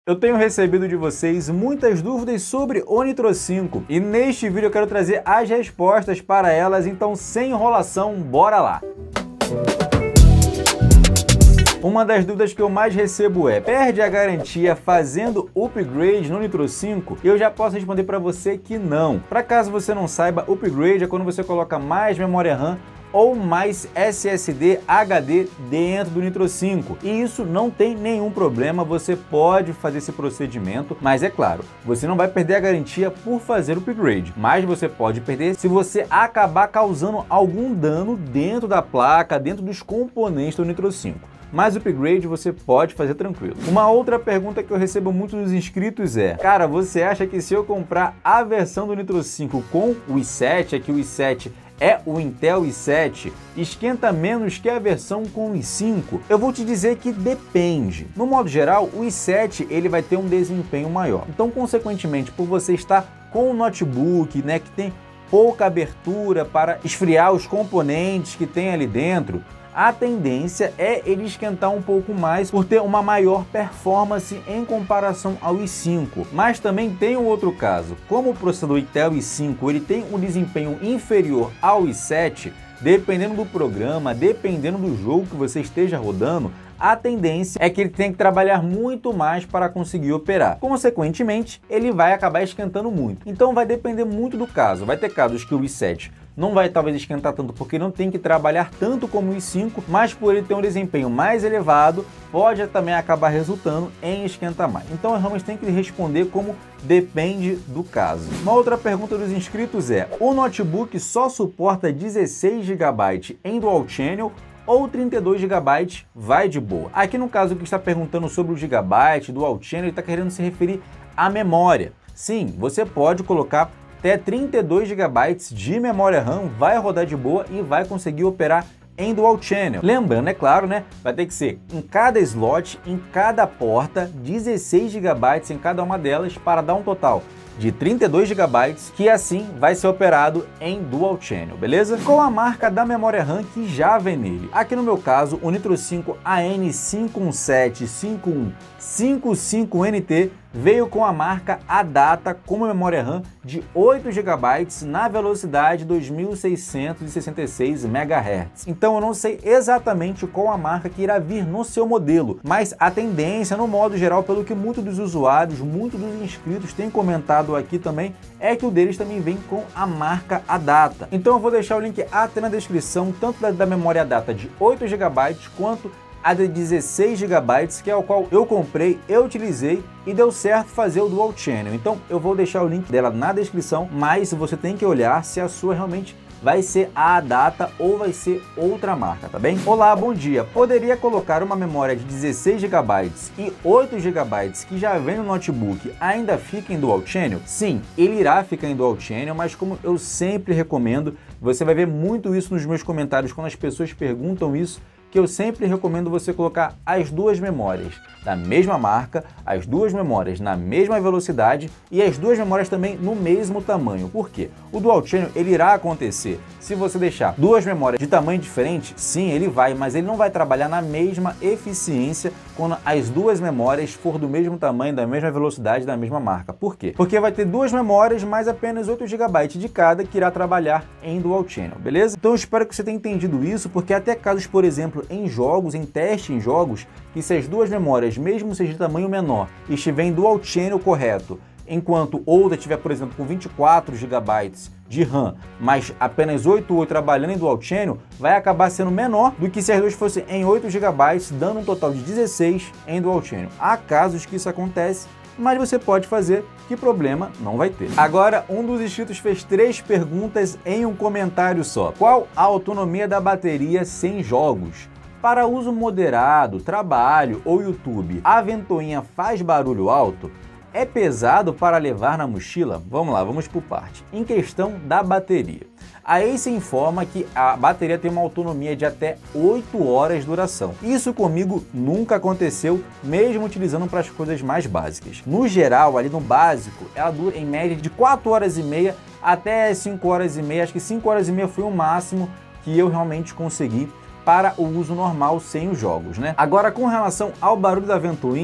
Eu tenho recebido de vocês muitas dúvidas sobre o Nitro 5 e neste vídeo eu quero trazer as respostas para elas, então sem enrolação, bora lá! Uma das dúvidas que eu mais recebo é: perde a garantia fazendo upgrade no Nitro 5? Eu já posso responder para você que não. Para caso você não saiba, upgrade é quando você coloca mais memória RAM ou mais SSD HD dentro do Nitro 5. E isso não tem nenhum problema, você pode fazer esse procedimento, mas é claro, você não vai perder a garantia por fazer o upgrade, mas você pode perder se você acabar causando algum dano dentro da placa, dentro dos componentes do Nitro 5. Mas o upgrade você pode fazer tranquilo. Uma outra pergunta que eu recebo muito dos inscritos é: cara, você acha que se eu comprar a versão do Nitro 5 com o i7, aqui o i7 é o Intel i7, esquenta menos que a versão com o i5? Eu vou te dizer que depende. No modo geral, o i7 ele vai ter um desempenho maior. Então, consequentemente, por você estar com um notebook, né, que tem pouca abertura para esfriar os componentes que tem ali dentro, a tendência é ele esquentar um pouco mais por ter uma maior performance em comparação ao i5. Mas também tem um outro caso. Como o processador Intel i5 ele tem um desempenho inferior ao i7, dependendo do programa, dependendo do jogo que você esteja rodando, a tendência é que ele tenha que trabalhar muito mais para conseguir operar. Consequentemente, ele vai acabar esquentando muito. Então vai depender muito do caso. Vai ter casos que o i7 não vai talvez esquentar tanto porque não tem que trabalhar tanto como o i5, mas por ele ter um desempenho mais elevado, pode também acabar resultando em esquentar mais. Então eu realmente tenho que responder como depende do caso. Uma outra pergunta dos inscritos é: o notebook só suporta 16 GB em Dual Channel ou 32 GB vai de boa? Aqui no caso que está perguntando sobre o gigabyte, Dual Channel, ele está querendo se referir à memória. Sim, você pode colocar até 32 GB de memória RAM, vai rodar de boa e vai conseguir operar em Dual Channel. Lembrando, é claro, né? Vai ter que ser em cada slot, em cada porta, 16 GB em cada uma delas para dar um total de 32 GB, que assim vai ser operado em Dual Channel, beleza? Com a marca da memória RAM que já vem nele. Aqui no meu caso, o Nitro 5 AN5175155NT veio com a marca Adata como memória RAM de 8 GB na velocidade 2666 MHz. Então eu não sei exatamente qual a marca que irá vir no seu modelo, mas a tendência no modo geral, pelo que muitos dos usuários, muitos dos inscritos têm comentado aqui também, é que o deles também vem com a marca Adata. Então eu vou deixar o link até na descrição, tanto da memória Adata de 8 GB quanto a de 16 GB, que é o qual eu comprei, eu utilizei e deu certo fazer o Dual Channel. Então eu vou deixar o link dela na descrição, mas você tem que olhar se a sua realmente vai ser a Adata ou vai ser outra marca, tá bem? Olá, bom dia! Poderia colocar uma memória de 16 GB e 8 GB que já vem no notebook ainda fica em Dual Channel? Sim, ele irá ficar em Dual Channel, mas como eu sempre recomendo, você vai ver muito isso nos meus comentários quando as pessoas perguntam isso, que eu sempre recomendo você colocar as duas memórias da mesma marca, as duas memórias na mesma velocidade e as duas memórias também no mesmo tamanho. Por quê? O Dual Channel ele irá acontecer se você deixar duas memórias de tamanho diferente, sim, ele vai, mas ele não vai trabalhar na mesma eficiência quando as duas memórias for do mesmo tamanho, da mesma velocidade, da mesma marca. Por quê? Porque vai ter duas memórias, mas apenas 8 GB de cada que irá trabalhar em Dual Channel, beleza? Então eu espero que você tenha entendido isso, porque até casos, por exemplo, em jogos, em teste em jogos, que se as duas memórias, mesmo seja de tamanho menor, estiver em Dual Channel correto, enquanto outra estiver, por exemplo, com 24 GB de RAM, mas apenas 8 trabalhando em Dual Channel, vai acabar sendo menor do que se as duas fossem em 8 GB, dando um total de 16 em Dual Channel. Há casos que isso acontece, mas você pode fazer, que problema não vai ter. Agora, um dos inscritos fez 3 perguntas em um comentário só. Qual a autonomia da bateria sem jogos? Para uso moderado, trabalho ou YouTube, a ventoinha faz barulho alto? É pesado para levar na mochila? Vamos lá, vamos por parte. Em questão da bateria, a Ace informa que a bateria tem uma autonomia de até 8 horas de duração. Isso comigo nunca aconteceu, mesmo utilizando para as coisas mais básicas. No geral, ali no básico, ela dura em média de 4 horas e meia até 5 horas e meia. Acho que 5 horas e meia foi o máximo que eu realmente consegui para o uso normal sem os jogos, né? Agora, com relação ao barulho da ventoinha,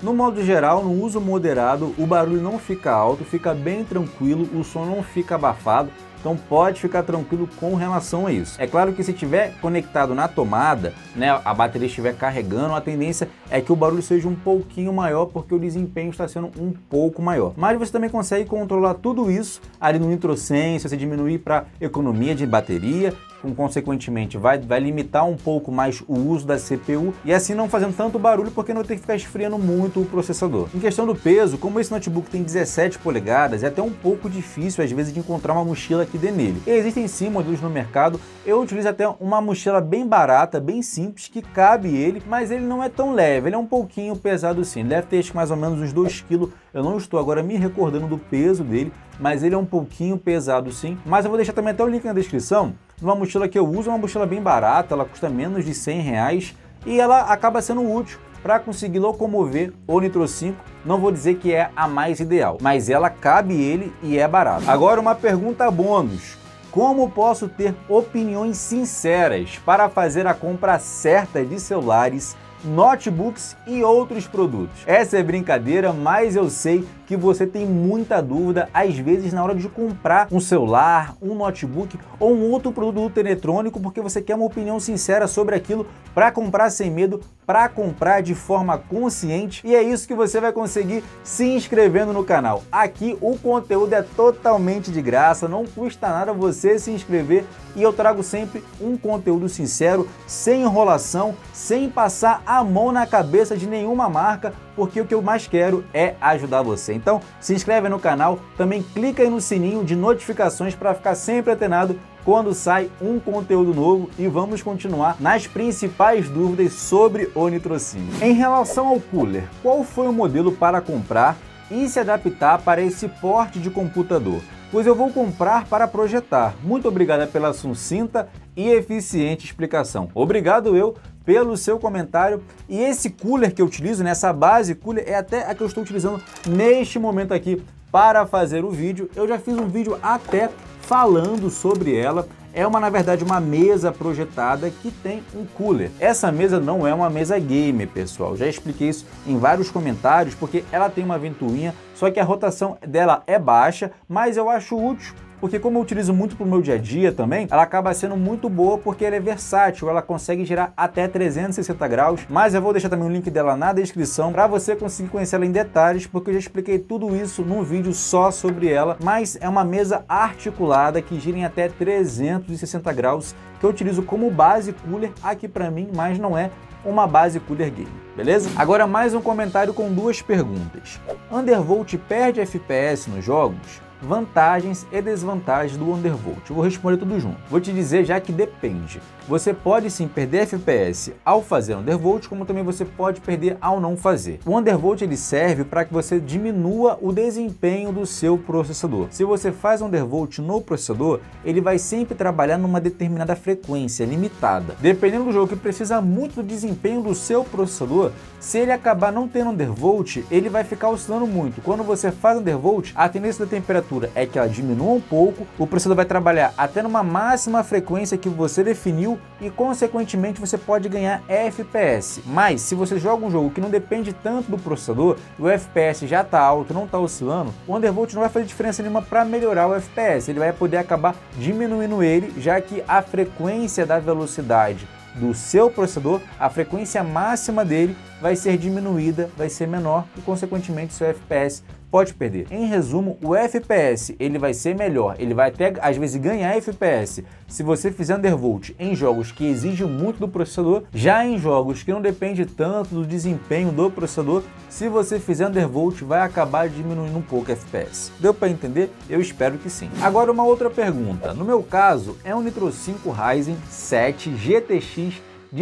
No modo geral, no uso moderado, o barulho não fica alto, fica bem tranquilo, o som não fica abafado. Então pode ficar tranquilo com relação a isso. É claro que se estiver conectado na tomada, né, a bateria estiver carregando, a tendência é que o barulho seja um pouquinho maior porque o desempenho está sendo um pouco maior. Mas você também consegue controlar tudo isso ali no NitroSense, você diminuir para economia de bateria, consequentemente vai limitar um pouco mais o uso da CPU e assim não fazendo tanto barulho porque não tem que ficar esfriando muito o processador. Em questão do peso, como esse notebook tem 17 polegadas, é até um pouco difícil às vezes de encontrar uma mochila que dê nele. E existem sim modelos no mercado, eu utilizo até uma mochila bem barata, bem simples, que cabe ele, mas ele não é tão leve, ele é um pouquinho pesado sim, ele deve ter mais ou menos uns 2 kg, eu não estou agora me recordando do peso dele, mas ele é um pouquinho pesado sim, mas eu vou deixar também até o link na descrição. Uma mochila que eu uso é uma mochila bem barata, ela custa menos de R$100 e ela acaba sendo útil para conseguir locomover o Nitro 5. Não vou dizer que é a mais ideal, mas ela cabe ele e é barata. Agora uma pergunta bônus. Como posso ter opiniões sinceras para fazer a compra certa de celulares, notebooks e outros produtos? Essa é brincadeira, mas eu sei que você tem muita dúvida, às vezes na hora de comprar um celular, um notebook ou um outro produto eletrônico, porque você quer uma opinião sincera sobre aquilo para comprar sem medo, para comprar de forma consciente, e é isso que você vai conseguir se inscrevendo no canal. Aqui o conteúdo é totalmente de graça, não custa nada você se inscrever e eu trago sempre um conteúdo sincero, sem enrolação, sem passar a mão na cabeça de nenhuma marca, porque o que eu mais quero é ajudar você. Então se inscreve no canal, também clica aí no sininho de notificações para ficar sempre antenado quando sai um conteúdo novo e vamos continuar nas principais dúvidas sobre o Nitro 5. Em relação ao cooler, qual foi o modelo para comprar e se adaptar para esse porte de computador? Pois eu vou comprar para projetar. Muito obrigado pela sucinta e eficiente explicação. Obrigado eu pelo seu comentário. E esse cooler que eu utilizo, nessa base cooler, é até a que eu estou utilizando neste momento aqui para fazer o vídeo. Eu já fiz um vídeo até falando sobre ela. É na verdade uma mesa projetada que tem um cooler. Essa mesa não é uma mesa gamer, pessoal. Já expliquei isso em vários comentários, porque ela tem uma ventoinha, só que a rotação dela é baixa, mas eu acho útil, porque como eu utilizo muito para o meu dia a dia também, ela acaba sendo muito boa porque ela é versátil, ela consegue girar até 360 graus, mas eu vou deixar também o link dela na descrição para você conseguir conhecer ela em detalhes, porque eu já expliquei tudo isso num vídeo só sobre ela, mas é uma mesa articulada que gira em até 360 graus, que eu utilizo como base cooler aqui para mim, mas não é uma base cooler game, beleza? Agora mais um comentário com duas perguntas. Undervolt perde FPS nos jogos? Vantagens e desvantagens do Undervolt. Eu vou responder tudo junto. Vou te dizer já que depende. Você pode sim perder FPS ao fazer Undervolt, como também você pode perder ao não fazer. O Undervolt ele serve para que você diminua o desempenho do seu processador. Se você faz Undervolt no processador, ele vai sempre trabalhar numa determinada frequência limitada. Dependendo do jogo que precisa muito do desempenho do seu processador, se ele acabar não tendo Undervolt, ele vai ficar oscilando muito. Quando você faz Undervolt, a tendência da temperatura é que ela diminua um pouco, o processador vai trabalhar até numa máxima frequência que você definiu e consequentemente você pode ganhar FPS. Mas se você joga um jogo que não depende tanto do processador, o FPS já está alto, não está oscilando, o Undervolt não vai fazer diferença nenhuma para melhorar o FPS, ele vai poder acabar diminuindo ele, já que a frequência da velocidade do seu processador, a frequência máxima dele vai ser diminuída, vai ser menor e consequentemente seu FPS pode perder. Em resumo, o FPS ele vai ser melhor, ele vai até às vezes ganhar FPS se você fizer Undervolt em jogos que exigem muito do processador, já em jogos que não depende tanto do desempenho do processador, se você fizer Undervolt vai acabar diminuindo um pouco o FPS. Deu para entender? Eu espero que sim. Agora uma outra pergunta. No meu caso, é um Nitro 5 Ryzen 7 GTX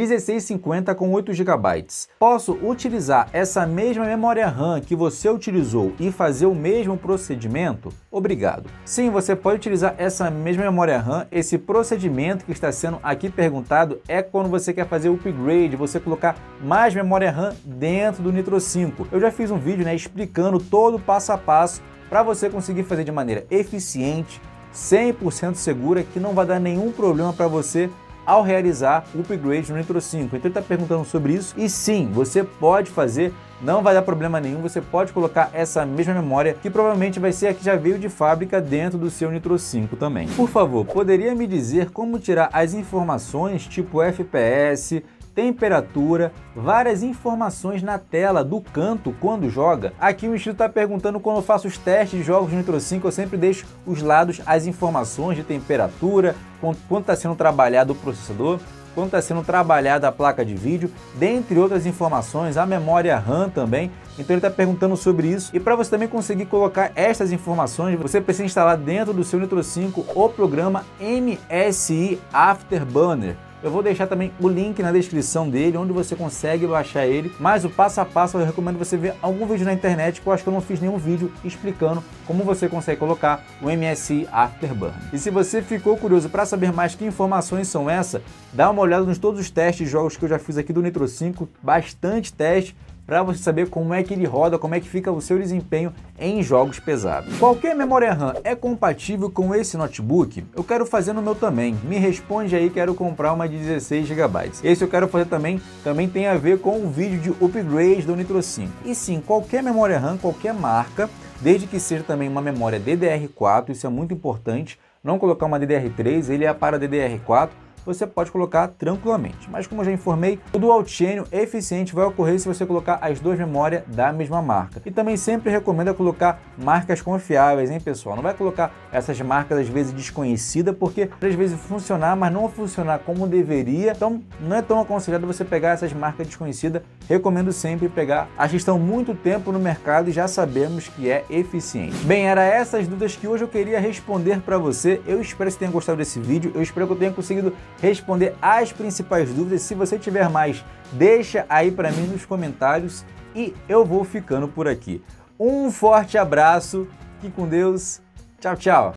1650 com 8 GB. Posso utilizar essa mesma memória RAM que você utilizou e fazer o mesmo procedimento? Obrigado. Sim, você pode utilizar essa mesma memória RAM. Esse procedimento que está sendo aqui perguntado é quando você quer fazer o upgrade, você colocar mais memória RAM dentro do Nitro 5. Eu já fiz um vídeo, explicando todo o passo a passo para você conseguir fazer de maneira eficiente, 100% segura, que não vai dar nenhum problema para você ao realizar o upgrade no Nitro 5. Então ele está perguntando sobre isso e sim, você pode fazer, não vai dar problema nenhum, você pode colocar essa mesma memória que provavelmente vai ser a que já veio de fábrica dentro do seu Nitro 5 também. Por favor, poderia me dizer como tirar as informações tipo FPS, temperatura, várias informações na tela do canto quando joga? Aqui o inscrito está perguntando quando eu faço os testes de jogos no Nitro 5, eu sempre deixo os lados as informações de temperatura, quanto está sendo trabalhado o processador, quanto está sendo trabalhada a placa de vídeo, dentre outras informações, a memória RAM também. Então ele está perguntando sobre isso. E para você também conseguir colocar estas informações, você precisa instalar dentro do seu Nitro 5 o programa MSI Afterburner. Eu vou deixar também o link na descrição dele, onde você consegue baixar ele, mas o passo a passo eu recomendo você ver algum vídeo na internet, que eu acho que eu não fiz nenhum vídeo explicando como você consegue colocar o MSI Afterburner. E se você ficou curioso para saber mais que informações são essas, dá uma olhada nos todos os testes de jogos que eu já fiz aqui do Nitro 5, bastante teste, para você saber como é que ele roda, como é que fica o seu desempenho em jogos pesados. Qualquer memória RAM é compatível com esse notebook? Eu quero fazer no meu também. Me responde aí, quero comprar uma de 16 GB. Esse eu quero fazer também tem a ver com o vídeo de upgrade do Nitro 5. E sim, qualquer memória RAM, qualquer marca, desde que seja também uma memória DDR4, isso é muito importante, não colocar uma DDR3, ele é para DDR4, você pode colocar tranquilamente. Mas como eu já informei, o Dual Channel eficiente vai ocorrer se você colocar as duas memórias da mesma marca. E também sempre recomendo colocar marcas confiáveis, hein, pessoal? Não vai colocar essas marcas às vezes desconhecidas, porque às vezes funcionar, mas não funcionar como deveria. Então não é tão aconselhado você pegar essas marcas desconhecidas. Recomendo sempre pegar as que estão muito tempo no mercado e já sabemos que é eficiente. Bem, era essas dúvidas que hoje eu queria responder para você. Eu espero que você tenha gostado desse vídeo. Eu espero que eu tenha conseguido responder as principais dúvidas. Se você tiver mais, deixa aí para mim nos comentários e eu vou ficando por aqui. Um forte abraço, fique com Deus, tchau, tchau!